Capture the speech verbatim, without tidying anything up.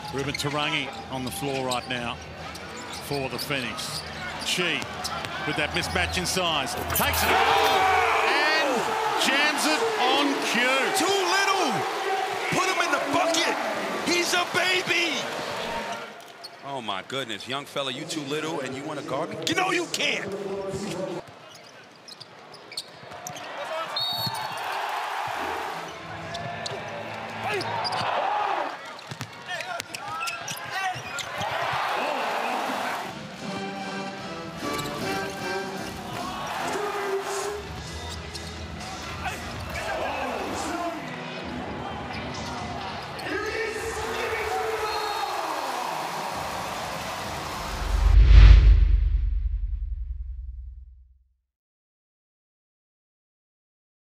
Ruben Tarangi on the floor right now for the Phoenix. Qi with that mismatch in size. Takes it and jams it on cue. Too little. Put him in the bucket. He's a baby. Oh, my goodness. Young fella, you too little and you want to guard me? You know you can't.